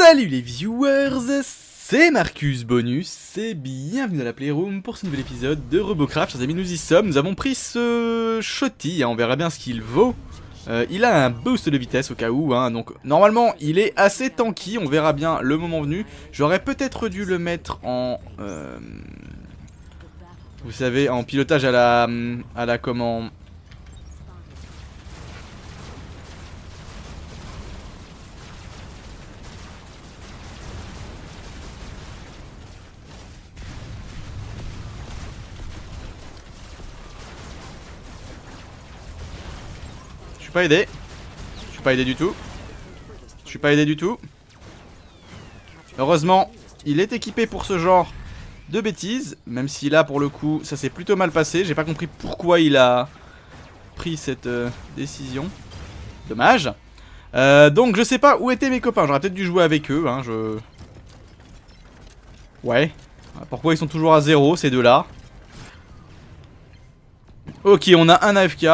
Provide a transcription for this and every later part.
Salut les viewers, c'est Marcus Bonus et bienvenue dans la Playroom pour ce nouvel épisode de Robocraft. Chers amis, nous y sommes, nous avons pris ce Shotty, on verra bien ce qu'il vaut. Il a un boost de vitesse au cas où, donc normalement il est assez tanky, on verra bien le moment venu. J'aurais peut-être dû le mettre en... vous savez, en pilotage à la comment... Je suis pas aidé. Je suis pas aidé du tout. Je suis pas aidé du tout. Heureusement, il est équipé pour ce genre de bêtises. Même si là, pour le coup, ça s'est plutôt mal passé. J'ai pas compris pourquoi il a pris cette décision. Dommage. Donc, je sais pas où étaient mes copains. J'aurais peut-être dû jouer avec eux. Ouais. Pourquoi ils sont toujours à 0, ces deux-là? Ok, on a un AFK.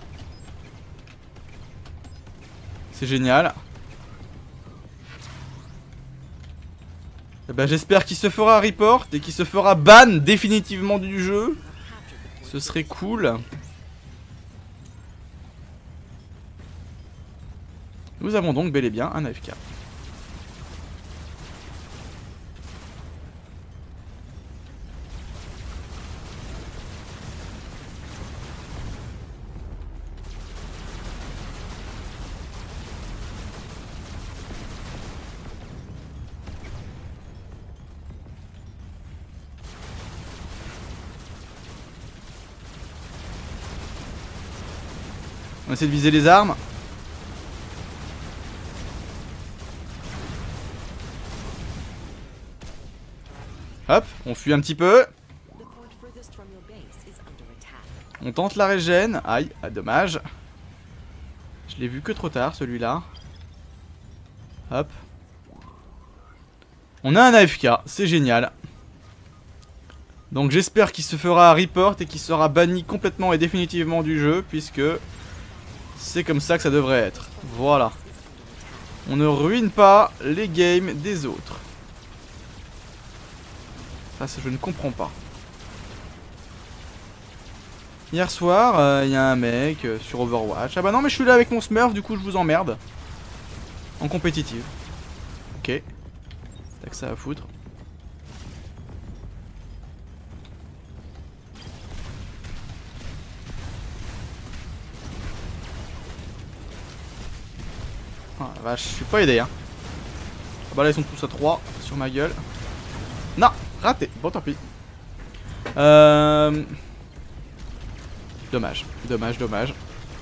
C'est génial. Eh ben, j'espère qu'il se fera report et qu'il se fera ban définitivement du jeu. Ce serait cool. Nous avons donc bel et bien un AFK. On essaie de viser les armes. Hop, on fuit un petit peu. On tente la régène. Aïe, dommage. Je l'ai vu que trop tard celui-là. Hop. On a un AFK, c'est génial. Donc j'espère qu'il se fera report et qu'il sera banni complètement et définitivement du jeu, puisque c'est comme ça que ça devrait être. Voilà. On ne ruine pas les games des autres. Ça, je ne comprends pas. Hier soir, il y a un mec sur Overwatch. Ah bah non, mais je suis là avec mon Smurf, du coup je vous emmerde. En compétitive. Ok. T'as que ça à foutre. Ah la vache, je suis pas aidé, Ah bah là ils sont tous à 3 sur ma gueule. Non, raté. Bon, tant pis. Dommage, dommage.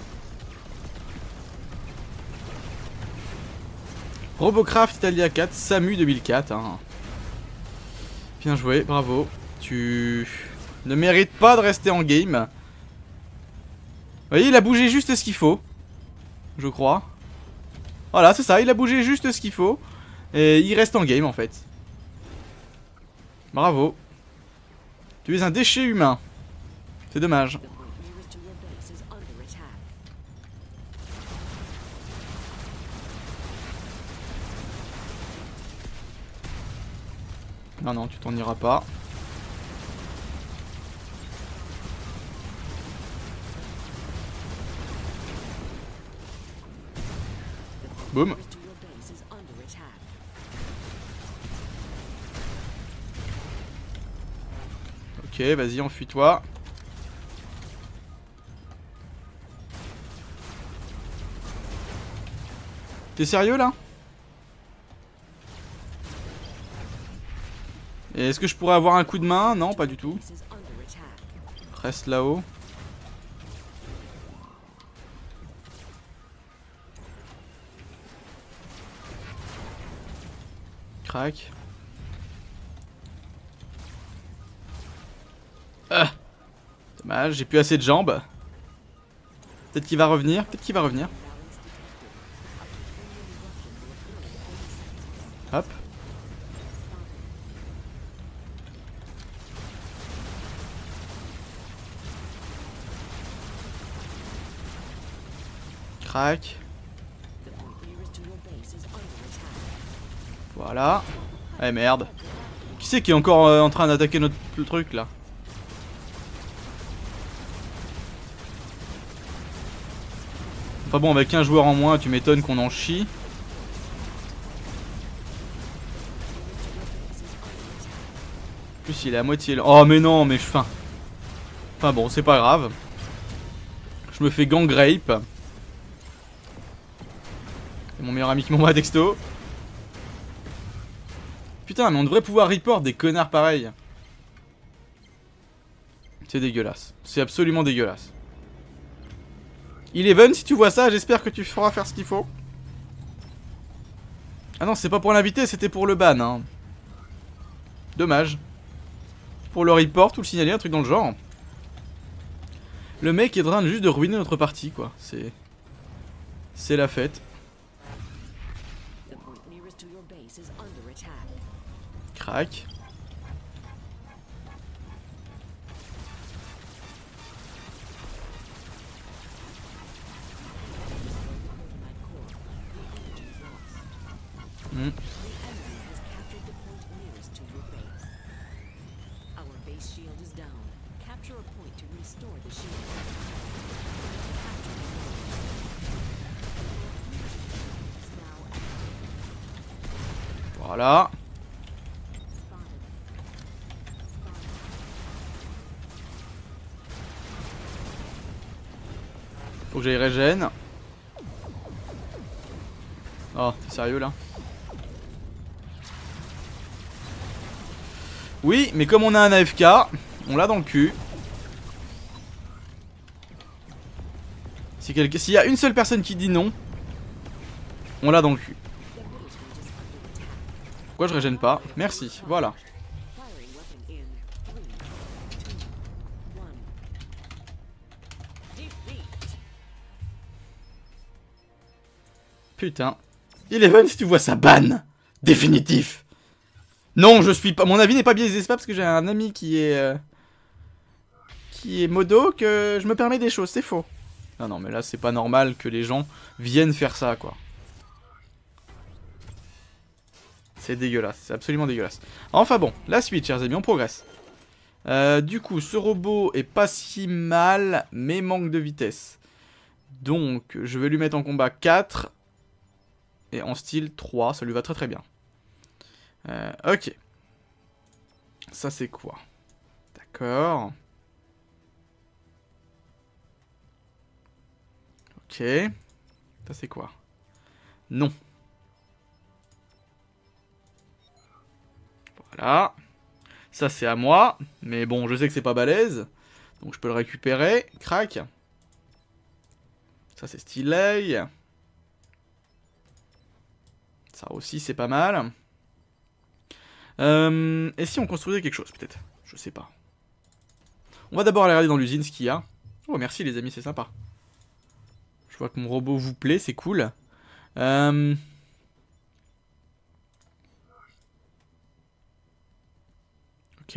Robocraft Italia 4, Samu 2004. Bien joué, bravo. Tu ne mérites pas de rester en game. Vous voyez, il a bougé juste ce qu'il faut. Je crois. Voilà, c'est ça, il a bougé juste ce qu'il faut. Et il reste en game en fait. Bravo. Tu es un déchet humain. C'est dommage. Non, non, tu t'en iras pas. Boum. Ok, vas-y, enfuis-toi. T'es sérieux là? Et est-ce que je pourrais avoir un coup de main? Non, pas du tout. Reste là-haut. Crac. Dommage, j'ai plus assez de jambes. Peut-être qu'il va revenir, Hop. Crac. Voilà. Eh merde. Qui c'est qui est encore en train d'attaquer notre truc là? Enfin bon, avec un joueur en moins, tu m'étonnes qu'on en chie. En plus, il est à moitié là. Oh, mais non, mais je faim. Enfin bon, c'est pas grave. Je me fais gang grape. C'est mon meilleur ami qui m'envoie texto. Putain, mais on devrait pouvoir report des connards pareils. C'est dégueulasse. C'est absolument dégueulasse. Eleven, si tu vois ça, j'espère que tu feras faire ce qu'il faut. Ah non, c'est pas pour l'inviter, c'était pour le ban. Hein. Dommage. Pour le report ou le signaler, un truc dans le genre. Le mec est en train juste de ruiner notre partie, quoi. C'est la fête. Crac. Voilà. Faut que j'aille régène. Oh, t'es sérieux là? Oui, mais comme on a un AFK, on l'a dans le cul. S'il y a une seule personne qui dit non, on l'a dans le cul. Pourquoi je régène pas? Merci, voilà. Putain. Eleven, si tu vois ça, ban. Définitif. Non, je suis pas... Mon avis n'est pas biaisé, c'est pas parce que j'ai un ami qui est modo que je me permets des choses, c'est faux. Non, non, mais là, c'est pas normal que les gens viennent faire ça, quoi. C'est dégueulasse, c'est absolument dégueulasse. Enfin bon, la suite, chers amis, on progresse. Du coup, ce robot est pas si mal, mais manque de vitesse. Donc, je vais lui mettre en combat 4. Et en style 3, ça lui va très très bien. Ok. Ça c'est quoi? D'accord. Ok. Ça c'est quoi? Non. Voilà. Ça c'est à moi. Mais bon, je sais que c'est pas balèze. Donc je peux le récupérer. Crac. Ça c'est stylé. Ça aussi c'est pas mal. Et si on construisait quelque chose peut-être? Je sais pas. On va d'abord aller regarder dans l'usine ce qu'il y a. Oh merci les amis, c'est sympa. Je vois que mon robot vous plaît, c'est cool. Ok.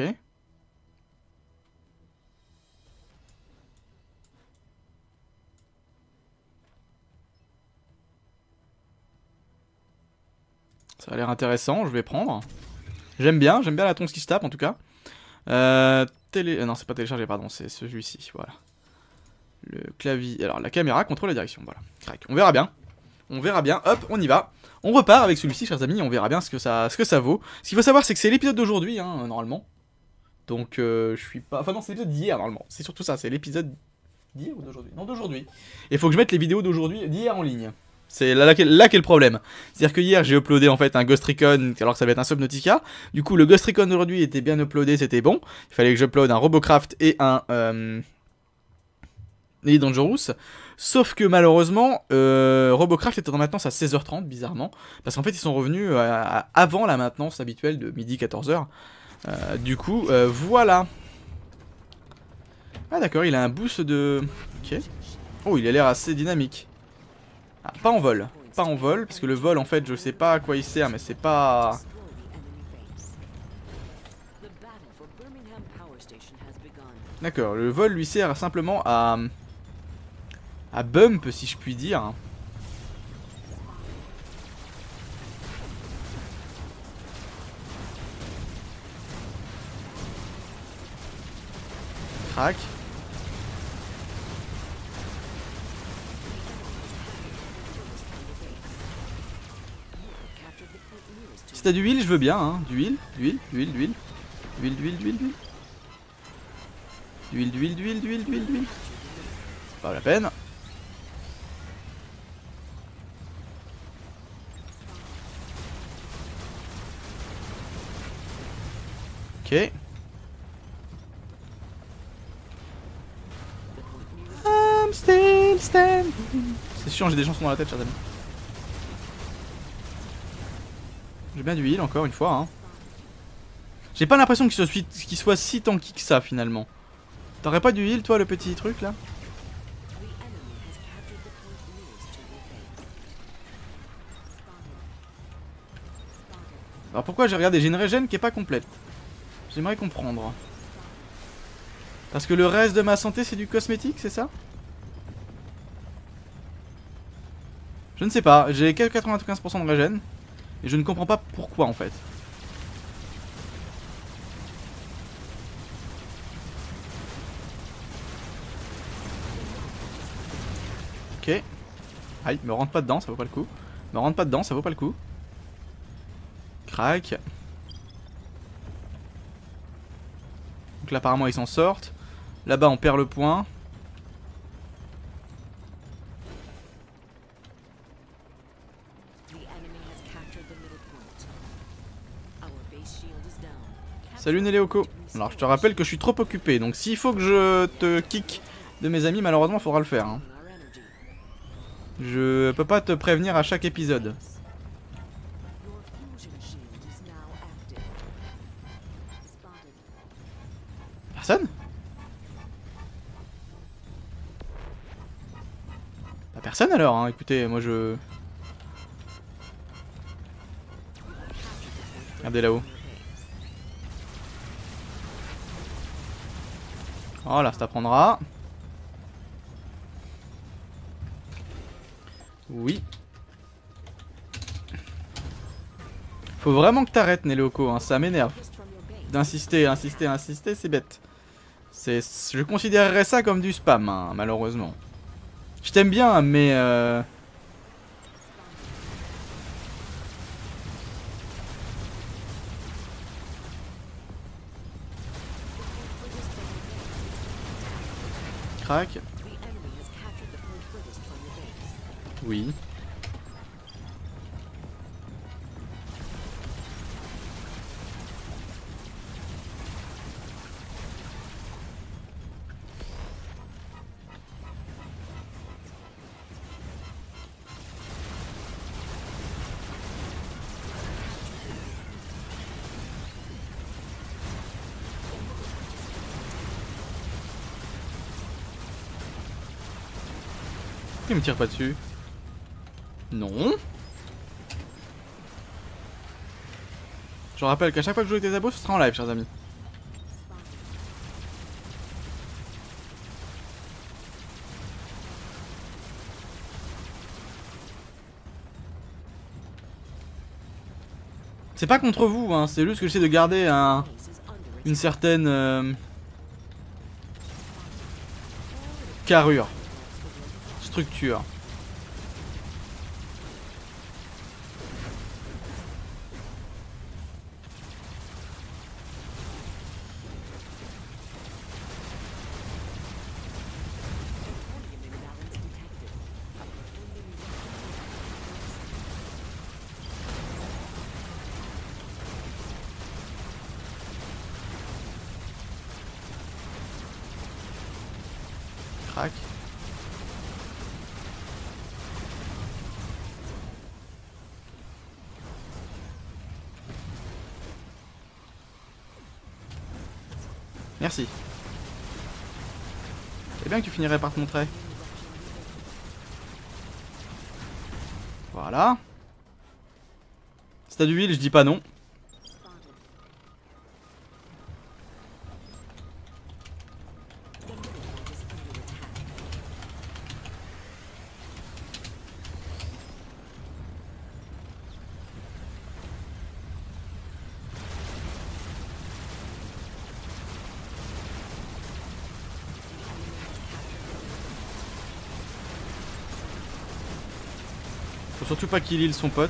Ça a l'air intéressant, je vais prendre. J'aime bien la tonce qui se tape en tout cas. Non, c'est pas téléchargé, pardon, c'est celui-ci, voilà. Le clavier, alors la caméra contrôle la direction, voilà. Crac. On verra bien. On verra bien, hop, on y va. On repart avec celui-ci, chers amis, on verra bien ce que ça vaut. Ce qu'il faut savoir, c'est que c'est l'épisode d'aujourd'hui, hein, normalement. Donc, je suis pas... Enfin non, c'est l'épisode d'hier, normalement. C'est surtout ça, c'est l'épisode d'hier ou d'aujourd'hui? Non, d'aujourd'hui. Et il faut que je mette les vidéos d'hier en ligne. C'est là qu'est le problème. C'est-à-dire que hier j'ai uploadé en fait un Ghost Recon alors que ça va être un Subnautica. Du coup le Ghost Recon d'aujourd'hui était bien uploadé, c'était bon. Il fallait que j'uploade un Robocraft et un Dangerous. Sauf que malheureusement Robocraft est en maintenance à 16h30 bizarrement. Parce qu'en fait ils sont revenus avant la maintenance habituelle de midi 14h. Du coup voilà. Ah d'accord, il a un boost de... Ok. Oh il a l'air assez dynamique. Ah, pas en vol, parce que le vol en fait je sais pas à quoi il sert mais c'est pas... D'accord, le vol lui sert simplement à bump si je puis dire. Crac. Si t'as du heal, je veux bien, hein. Du heal, du heal, du heal, du heal. Du heal, du heal, du heal, du heal. Du heal, du heal, du heal, du heal, du heal, du heal. C'est pas la peine. Ok. I'm still standing. C'est chiant, j'ai des chansons dans la tête, chers amis. J'ai bien du heal encore une fois. Hein. J'ai pas l'impression qu'il soit si tanky que ça finalement. T'aurais pas du heal toi le petit truc là? Alors pourquoi j'ai regardé? J'ai une régène qui est pas complète. J'aimerais comprendre. Parce que le reste de ma santé c'est du cosmétique, c'est ça? Je ne sais pas, j'ai que 95% de régène. Et je ne comprends pas pourquoi en fait. Ok. Aïe, me rentre pas dedans, ça vaut pas le coup. Me rentre pas dedans, ça vaut pas le coup. Crac. Donc là apparemment ils s'en sortent. Là-bas on perd le point. Salut Néléoko. Alors je te rappelle que je suis trop occupé. Donc s'il faut que je te kick de mes amis, malheureusement il faudra le faire. Hein. Je peux pas te prévenir à chaque épisode. Personne? Pas personne alors, hein. Écoutez, moi je... Regardez là-haut. Voilà, ça t'apprendra. Oui. Faut vraiment que t'arrêtes Néléoko, hein, ça m'énerve. D'insister, insister, insister, c'est bête. Je considérerais ça comme du spam, hein, malheureusement. Je t'aime bien, mais... Crac. Oui. Il me tire pas dessus. Non. Je rappelle qu'à chaque fois que je joue avec des abos, ce sera en live, chers amis. C'est pas contre vous, hein, c'est juste que j'essaie de garder une certaine carrure. Structure. Crac. Merci. C'est bien que tu finirais par te montrer. Voilà. Si t'as du heal, je dis pas non. Faut surtout pas qu'il heal son pote.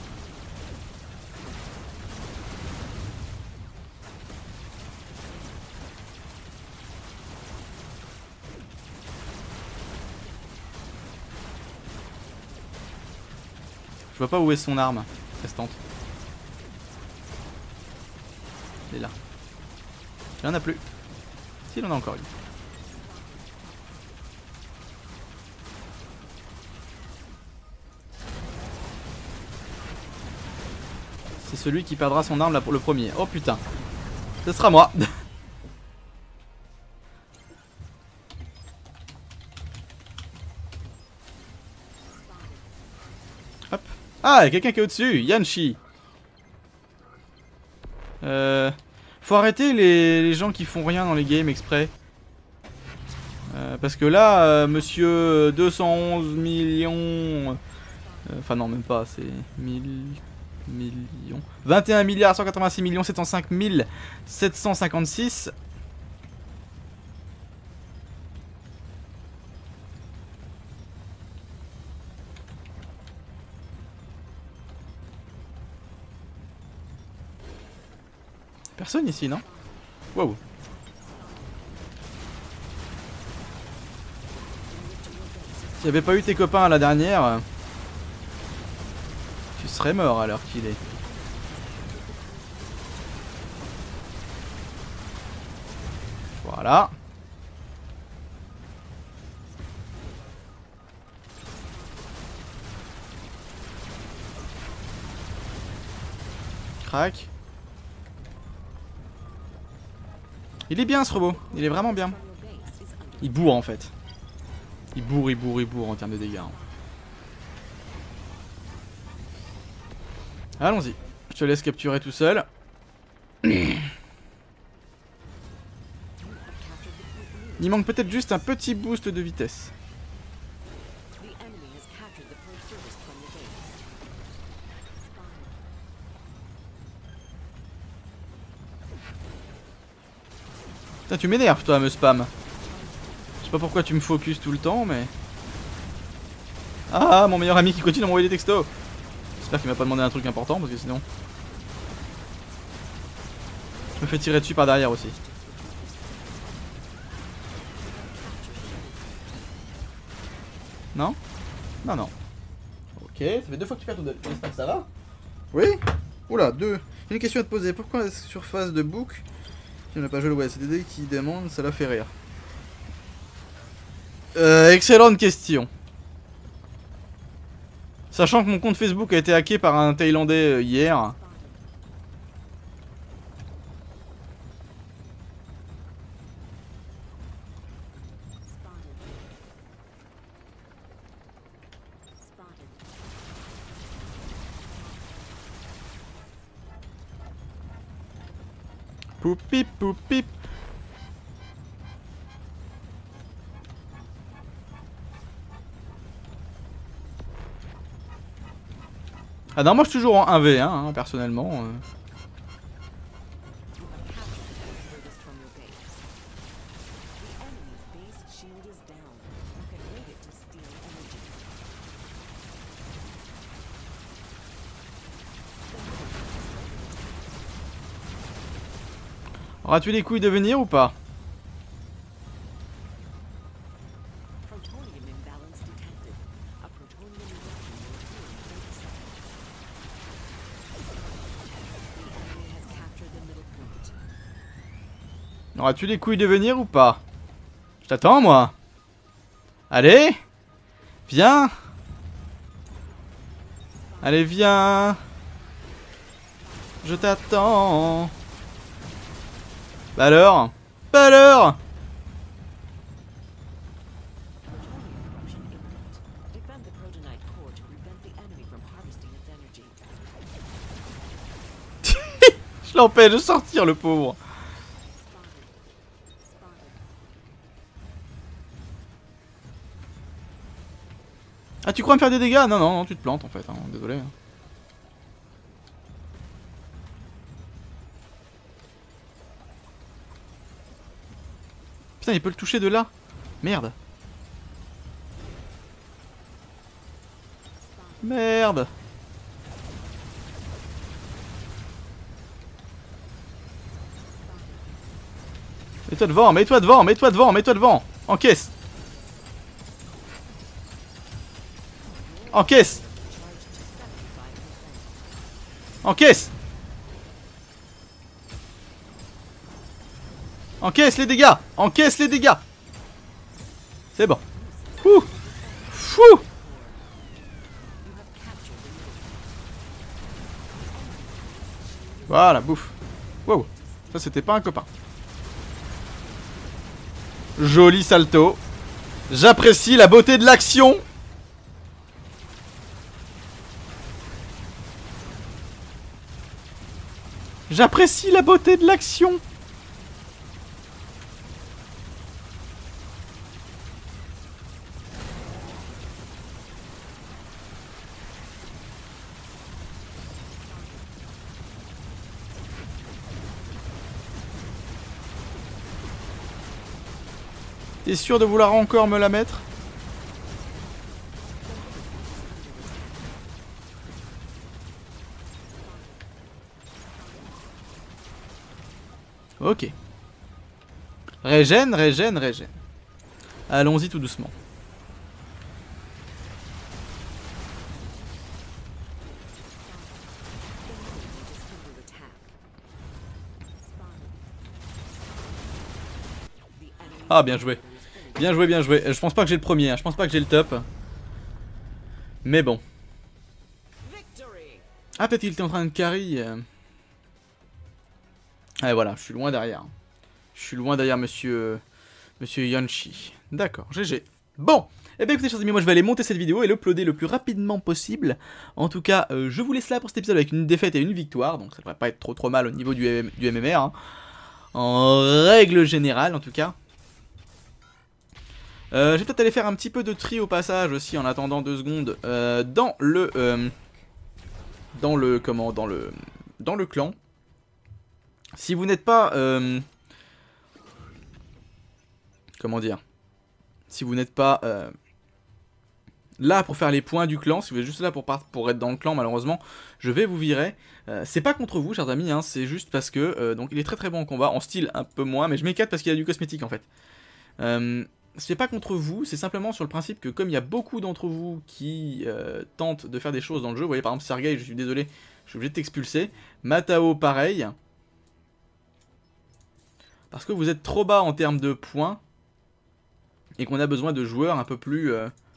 Je vois pas où est son arme restante. Elle est là. Il en a plus. Si, il en a encore une. C'est celui qui perdra son arme là pour le premier. Oh putain. Ce sera moi. Hop. Ah, il y a quelqu'un qui est au-dessus. Yanshi. Faut arrêter les gens qui font rien dans les games exprès. Parce que là, monsieur 211 millions... Enfin non, même pas, c'est 1000 millions. 21 milliards 186 millions 705 756. Personne ici, non? Wow. S'il n'y avait pas eu tes copains à la dernière, tu serais mort à l'heure qu'il est. Voilà. Crac. Il est bien ce robot, il est vraiment bien. Il bourre en fait. Il bourre en termes de dégâts. Allons-y. Je te laisse capturer tout seul. Il manque peut-être juste un petit boost de vitesse. Putain, tu m'énerves toi, me spam. Je sais pas pourquoi tu me focuses tout le temps, mais... Ah, mon meilleur ami qui continue d'envoyer des textos. J'espère qu'il m'a pas demandé un truc important, parce que sinon... Je me fais tirer dessus par derrière aussi. Non? Non, non. Ok, ça fait 2 fois que tu perds ton deck. J'espère que ça va. Oui? Oula, 2. J'ai une question à te poser. Pourquoi la surface de Book, tu n'as pas joué le ouais, c'est des decks qui demandent, ça la fait rire. Excellente question. Sachant que mon compte Facebook a été hacké par un Thaïlandais hier. Poupip poupip. Ah non, moi je suis toujours en 1v1 hein, personnellement. Auras-tu les couilles de venir ou pas? Auras-tu les couilles de venir ou pas? Je t'attends moi. Allez. Viens. Allez viens. Je t'attends. Bah alors? Bah alors? Je l'empêche de sortir le pauvre. Ah, tu crois me faire des dégâts? Non, non, non, tu te plantes en fait, hein. Désolé. Putain, il peut le toucher de là. Merde. Merde. Mets-toi devant, mets-toi devant, mets-toi devant, mets-toi devant. Encaisse. Encaisse. Encaisse. Encaisse les dégâts. Encaisse les dégâts. C'est bon. Fou. Fou. Voilà, bouffe. Wow. Ça c'était pas un copain. Joli salto. J'apprécie la beauté de l'action. J'apprécie la beauté de l'action. T'es sûr de vouloir encore me la mettre? Ok. Régène, régène, régène. Allons-y tout doucement. Ah, bien joué. Bien joué, bien joué. Je pense pas que j'ai le premier, hein. Je pense pas que j'ai le top. Mais bon. Ah, peut-être qu'il était en train de carry. Ah, voilà, je suis loin derrière. Je suis loin derrière monsieur Yanchi. D'accord, GG. Bon, eh bien écoutez chers amis, moi je vais aller monter cette vidéo et l'uploader le plus rapidement possible. En tout cas, je vous laisse là pour cet épisode avec une défaite et une victoire. Donc ça devrait pas être trop mal au niveau du MMR. Hein. En règle générale, en tout cas. Je vais peut-être aller faire un petit peu de tri au passage aussi en attendant 2 secondes dans le clan. Si vous n'êtes pas comment dire, si vous n'êtes pas là pour faire les points du clan, si vous êtes juste là pour être dans le clan, malheureusement, je vais vous virer. C'est pas contre vous, chers amis, hein, c'est juste parce que donc il est très bon en combat, en style un peu moins, mais je m'écarte parce qu'il y a du cosmétique en fait. C'est pas contre vous, c'est simplement sur le principe que comme il y a beaucoup d'entre vous qui tentent de faire des choses dans le jeu, vous voyez par exemple Sergei, je suis désolé, je suis obligé de t'expulser, Matao pareil, parce que vous êtes trop bas en termes de points, et qu'on a besoin de joueurs un peu plus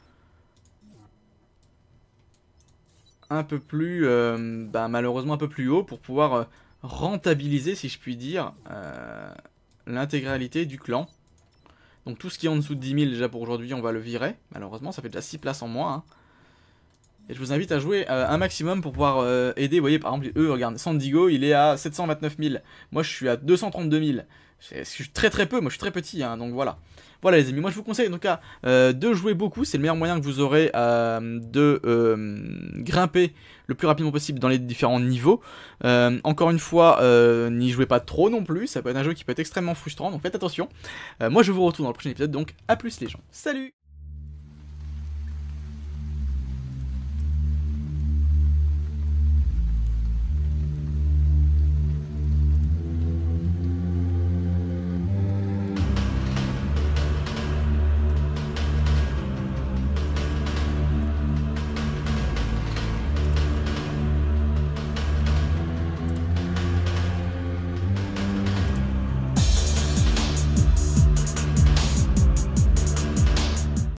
malheureusement un peu plus haut pour pouvoir rentabiliser, si je puis dire, l'intégralité du clan. Donc tout ce qui est en dessous de 10 000 déjà pour aujourd'hui, on va le virer. Malheureusement, ça fait déjà 6 places en moins. Hein. Et je vous invite à jouer un maximum pour pouvoir aider. Vous voyez, par exemple, eux, regardez, Sandigo, il est à 729 000. Moi, je suis à 232 000. Je suis très peu, moi je suis très petit, hein, donc voilà. Voilà les amis, moi je vous conseille en tout cas de jouer beaucoup, c'est le meilleur moyen que vous aurez de grimper le plus rapidement possible dans les différents niveaux. Encore une fois, n'y jouez pas trop non plus, ça peut être un jeu qui peut être extrêmement frustrant, donc faites attention. Moi je vous retrouve dans le prochain épisode, donc à plus les gens. Salut!